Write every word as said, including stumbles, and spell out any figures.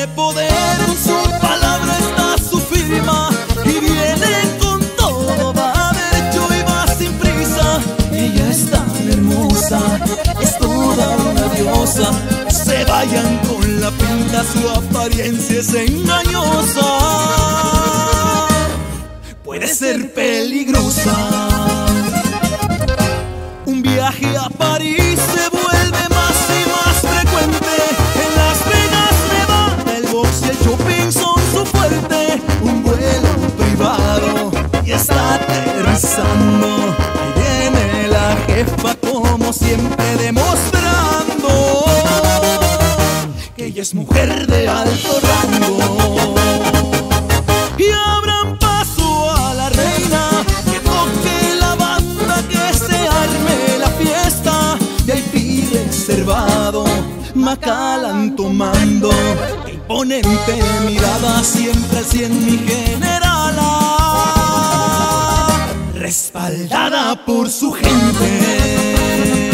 tiene poder, en su palabra está su firma y viene con todo, va derecho y va sin prisa. Ella es tan hermosa, es toda una diosa. Se vayan con la pinta, su apariencia es engañosa. Puede ser peligrosa. Un viaje a París se vuelve más y más frecuente. En Las Vegas, Nevada, el box y el shopping son su fuerte. Un vuelo privado y está aterrizando. Ahí viene la jefa como siempre, demostrando que ella es mujer de alto rango. Y abran paso a la reina, que toque la banda, que se arme la fiesta. V I P reservado, Macallan tomando, imponente mirada, siempre así en mi generala, respaldada por su gente.